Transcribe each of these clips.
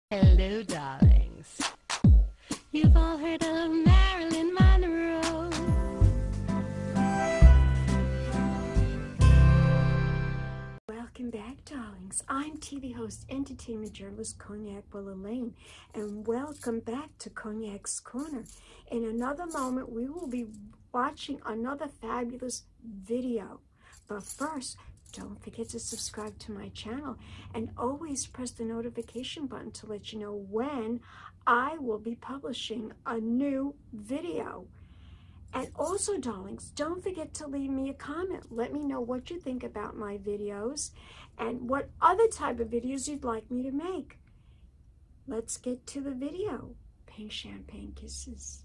Hello, darlings. You've all heard of Marilyn Monroe. Welcome back, darlings. I'm TV host, entertainment journalist Cognac Willa Lane, and welcome back to Cognac's Corner. In another moment, we will be watching another fabulous video. But first, don't forget to subscribe to my channel and always press the notification button to let you know when I will be publishing a new video. And also, darlings, don't forget to leave me a comment. Let me know what you think about my videos and what other type of videos you'd like me to make. Let's get to the video. Pink Champagne Kisses.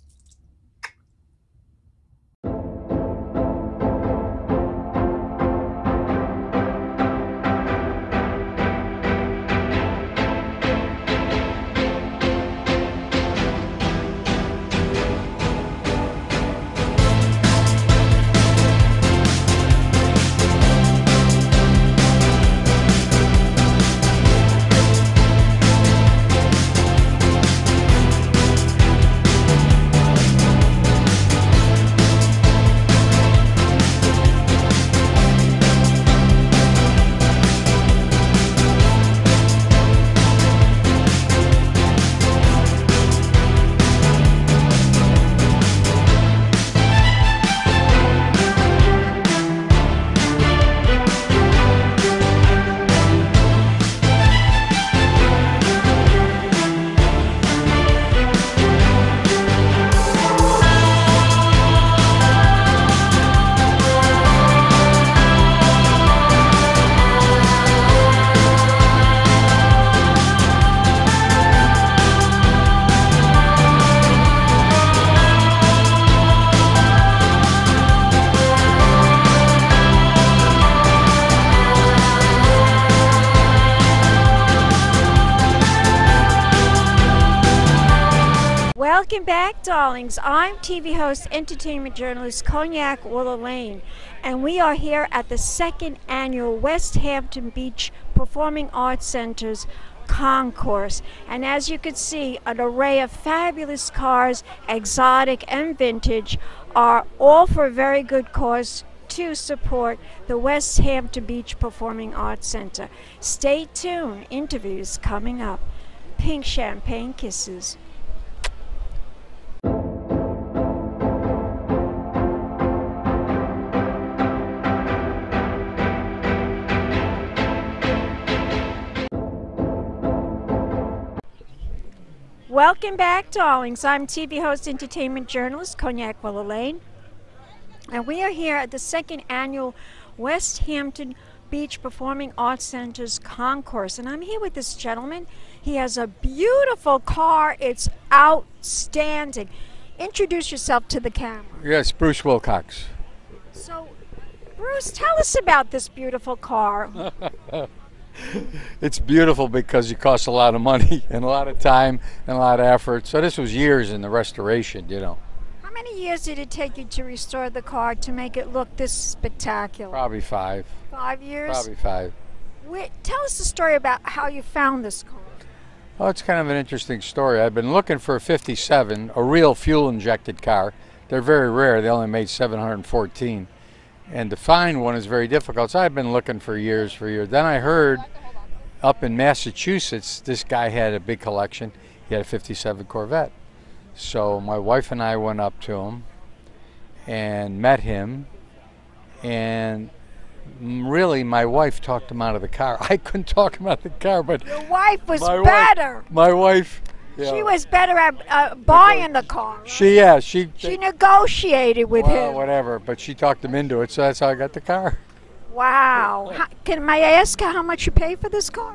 Welcome back, darlings. I'm TV host, entertainment journalist Cognac Willa Lane, and we are here at the second annual West Hampton Beach Performing Arts Center's concourse. And as you can see, an array of fabulous cars, exotic and vintage, are all for a very good cause to support the West Hampton Beach Performing Arts Center. Stay tuned. Interviews coming up. Pink Champagne Kisses. Welcome back, darlings. I'm TV host, entertainment journalist Cognac Willa Lane, and we are here at the second annual West Hampton Beach Performing Arts Center's concourse, and I'm here with this gentleman. He has a beautiful car. It's outstanding. Introduce yourself to the camera. Yes, Bruce Wilcox. So, Bruce, tell us about this beautiful car. It's beautiful because it costs a lot of money and a lot of time and a lot of effort. So this was years in the restoration, you know. How many years did it take you to restore the car to make it look this spectacular? Probably 5. 5 years? Probably 5. Tell us the story about how you found this car. Oh, it's kind of an interesting story. I've been looking for a 57, a real fuel-injected car. They're very rare. They only made 714. And to find one is very difficult. So I've been looking for years. Then I heard up in Massachusetts, this guy had a big collection. He had a 57 Corvette. So my wife and I went up to him and met him. And really, my wife talked him out of the car. I couldn't talk him out of the car, but your wife was better. My wife. Yeah. She was better at buying the car. Right? She negotiated with him. Whatever, but she talked him into it, so that's how I got the car. Wow. Can I ask how much you paid for this car?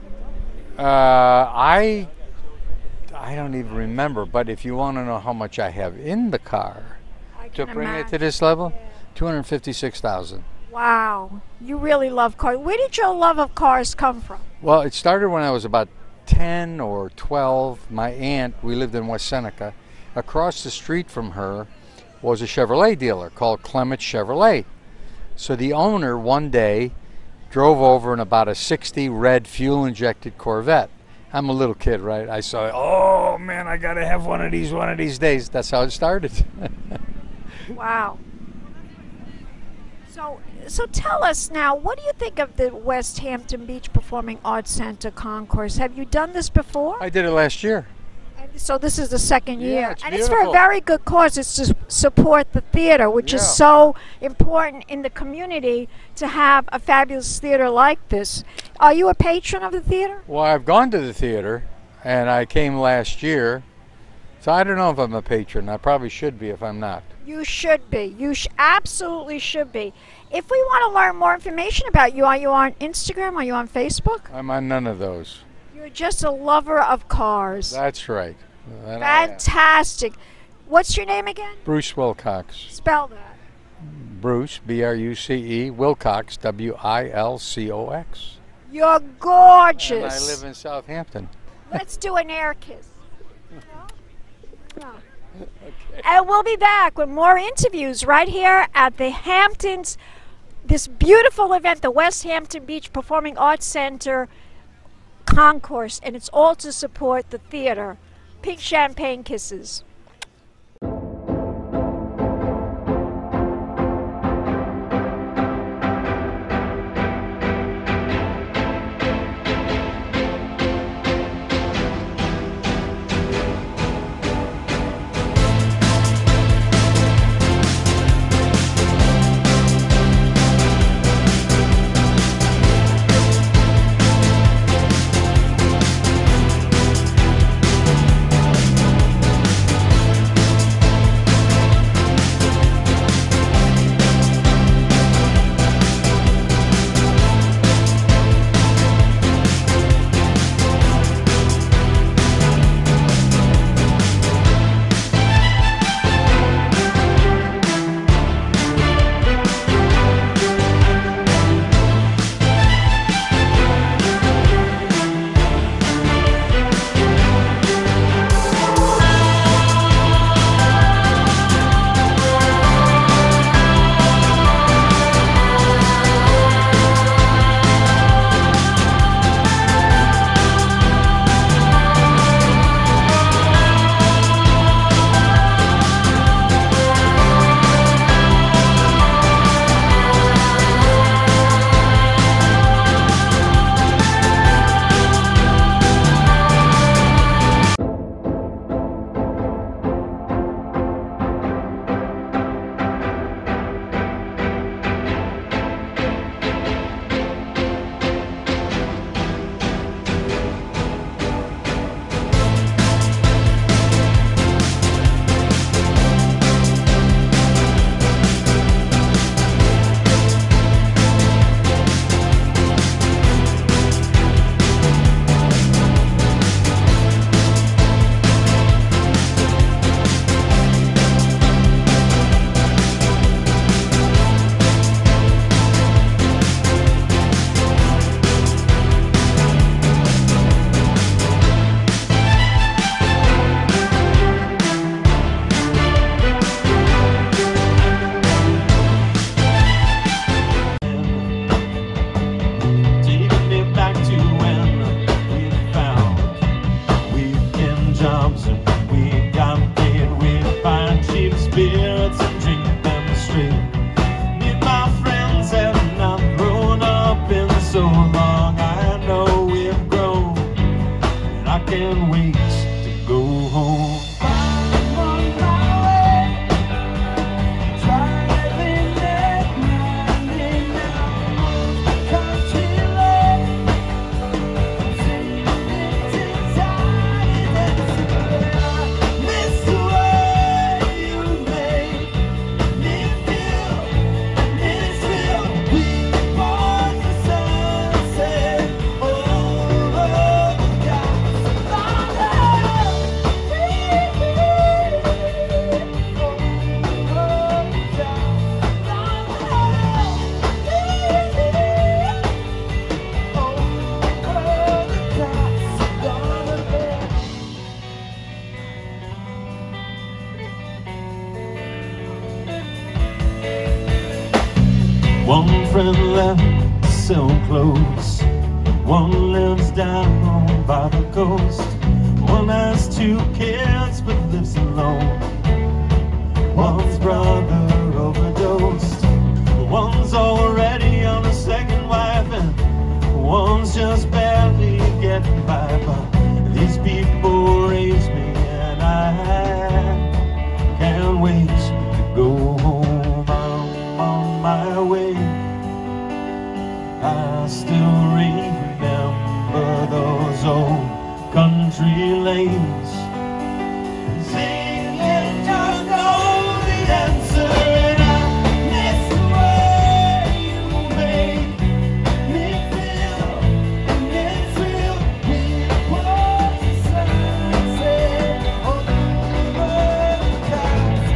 I don't even remember, but if you want to know how much I have in the car to bring it to this level, $256,000. Wow. You really love cars. Where did your love of cars come from? Well, it started when I was about 10 or 12. My aunt, we lived in West Seneca. Across the street from her was a Chevrolet dealer called Clement Chevrolet. So the owner one day drove over in about a 60 red fuel-injected Corvette. I'm a little kid, right? I saw, oh man, I gotta have one of these days. That's how it started. Wow. So tell us now, what do you think of the West Hampton Beach Performing Arts Center concourse? Have you done this before? I did it last year. So this is the second Yeah, year. it's And it's for a beautiful. very good cause. It's to support the theater, which is Yeah. so important in the community to have a fabulous theater like this. Are you a patron of the theater? Well, I've gone to the theater, and I came last year. So I don't know if I'm a patron. I probably should be if I'm not. You should be. You absolutely should be. If we want to learn more information about you, are you on Instagram? Are you on Facebook? I'm on none of those. You're just a lover of cars. That's right. And I am. Fantastic. What's your name again? Bruce Wilcox. Spell that. Bruce, B-R-U-C-E, Wilcox, W-I-L-C-O-X. You're gorgeous. And I live in Southampton. Let's do an air kiss. No. And we'll be back with more interviews right here at the Hamptons, this beautiful event, the West Hampton Beach Performing Arts Center concourse, and it's all to support the theater. Pink champagne kisses. One friend left so close, one lives down by the coast. country lanes. Singing, don't know the answer, and I miss the way you make me feel. And it's real, it was the sunset over the clouds.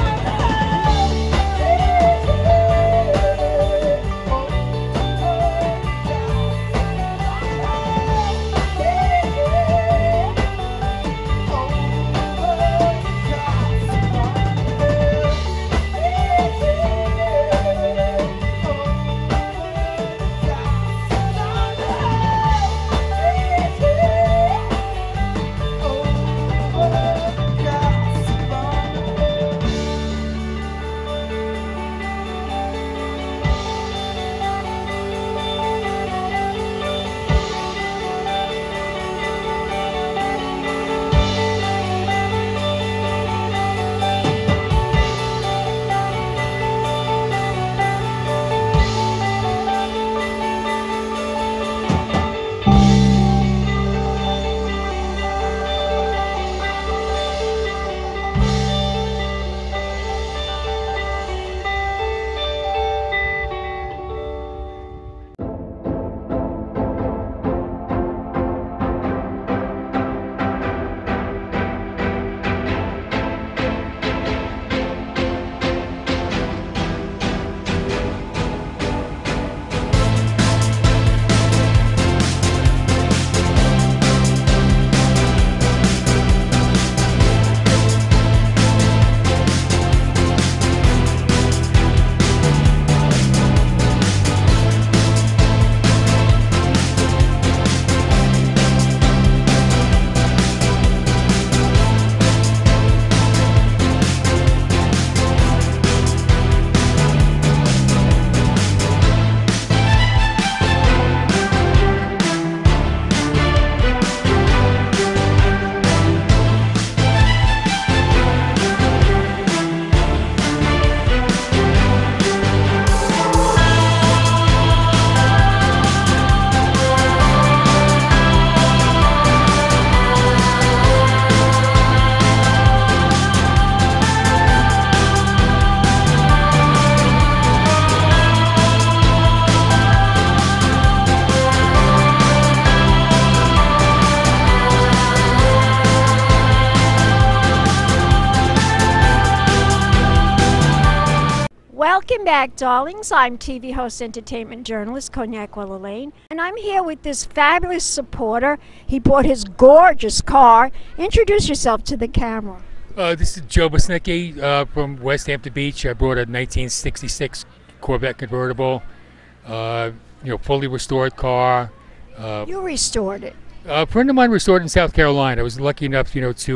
Welcome back, darlings. I'm TV host, entertainment journalist, Cognac Elaine, and I'm here with this fabulous supporter. He bought his gorgeous car. Introduce yourself to the camera. This is Joe Bosnicki from West Hampton Beach. I brought a 1966 Corvette convertible, fully restored car. You restored it. A friend of mine restored it in South Carolina. I was lucky enough,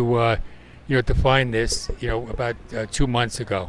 to find this, about 2 months ago.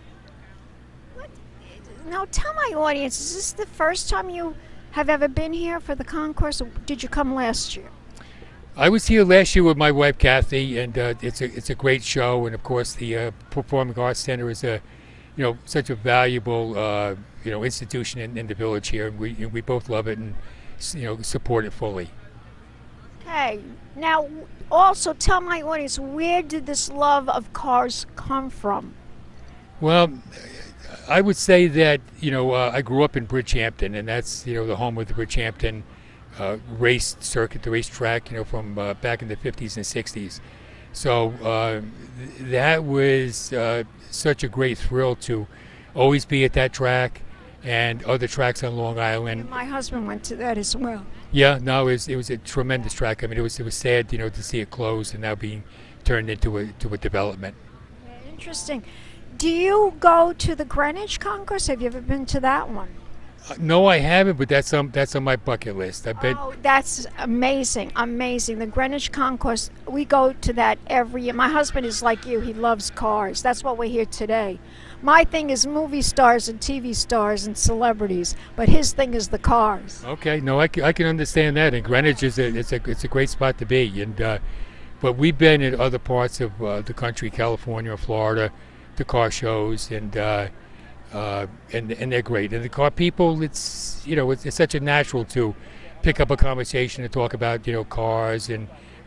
Now, tell my audience, is this the first time you have ever been here for the concourse, or did you come last year? I was here last year with my wife Kathy, and it's a great show. And of course, the Performing Arts Center is such a valuable institution in the village here. We both love it and support it fully. Okay. Now, also tell my audience, where did this love of cars come from? Well, I would say that I grew up in Bridgehampton, and that's the home of the Bridgehampton race circuit, the racetrack, from back in the 50s and 60s. So that was such a great thrill to always be at that track and other tracks on Long Island. And my husband went to that as well. Yeah, no, it was a tremendous track. I mean, it was sad, to see it close and now being turned into a development. Yeah, interesting. Do you go to the Greenwich Concourse? Have you ever been to that one? No, I haven't, but that's on my bucket list. I've been. Oh, that's amazing, amazing. The Greenwich Concourse, we go to that every year. My husband is like you. He loves cars. That's what we're here today. My thing is movie stars and TV stars and celebrities, but his thing is the cars. Okay, no, I can understand that. And Greenwich it's a great spot to be. And but we've been in other parts of the country, California, Florida, to car shows, and they're great. And the car people, it's such a natural to pick up a conversation and talk about cars and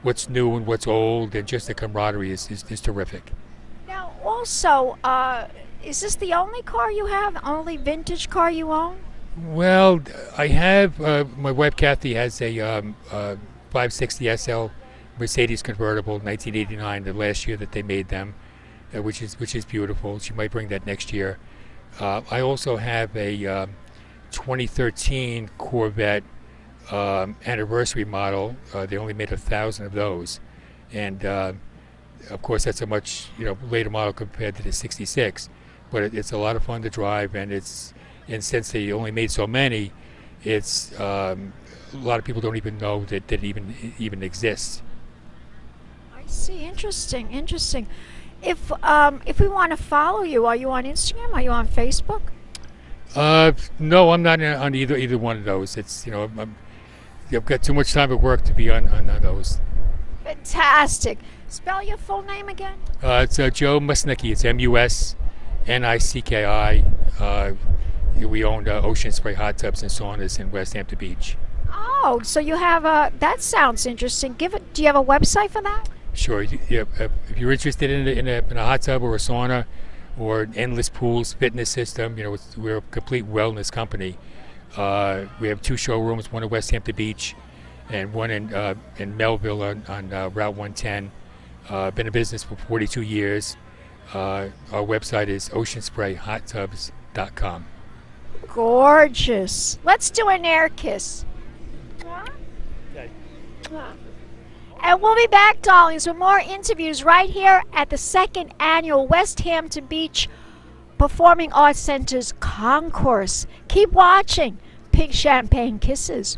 what's new and what's old, and just the camaraderie is terrific. Now, also, is this the only car you have? Only vintage car you own? Well, I have, my wife Kathy has a 560 SL Mercedes convertible, 1989, the last year that they made them, which is beautiful. She might bring that next year. I also have a 2013 Corvette anniversary model. They only made 1,000 of those, and of course that's a much later model compared to the 66. But it's a lot of fun to drive, and since they only made so many, it's a lot of people don't even know that it even exists. I see. Interesting. Interesting. If we want to follow you, are you on Instagram? Are you on Facebook? No, I'm not on either one of those. It's I've got too much time at work to be on those. Fantastic. Spell your full name again. It's Joe Musnicki. It's MUSNICKI. We own Ocean Spray hot tubs and saunas in West Hampton Beach. Oh, so you have that sounds interesting. Do you have a website for that? Sure. Yeah, if you're interested in a hot tub or a sauna or an endless pools fitness system, we're a complete wellness company. We have 2 showrooms, one at West Hampton Beach and one in Melville on Route 110. Been in business for 42 years. Our website is oceansprayhottubs.com. Gorgeous. Let's do an air kiss. Okay. And we'll be back, darlings, with more interviews right here at the 2nd annual West Hampton Beach Performing Arts Center's concourse. Keep watching. Pink Champagne Kisses.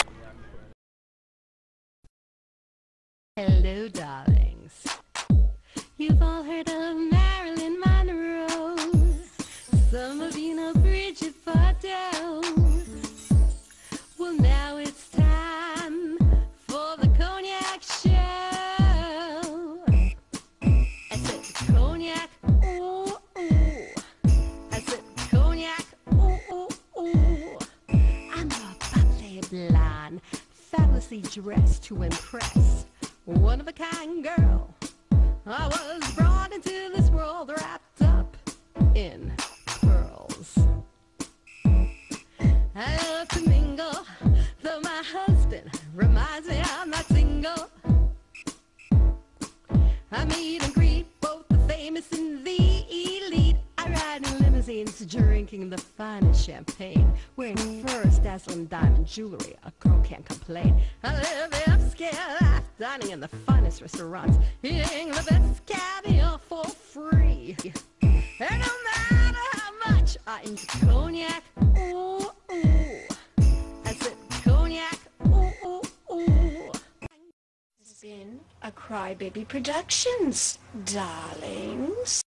Hello, darlings. You've all heard of Marilyn Monroe. Some of you know Bridget Bardot. Well, now it's time for the cognac show. I said cognac, ooh, ooh. I said cognac, ooh, ooh, ooh. I'm a bubbly blonde, fabulously dressed to impress. One of a kind girl. I was brought into this world wrapped up in pearls. I love to mingle, though my husband reminds me I'm not single. I meet and greet both the famous and the elite. I ride in limousines, drinking the finest champagne, wearing furs, dazzling diamond jewelry. A girl can't complain. I live the upscale life, dining in the finest restaurants, eating the best caviar for free. And no matter how much I into cognac, ooh, ooh. I said cognac, ooh, ooh, ooh. It's been a Crybaby Productions, darlings.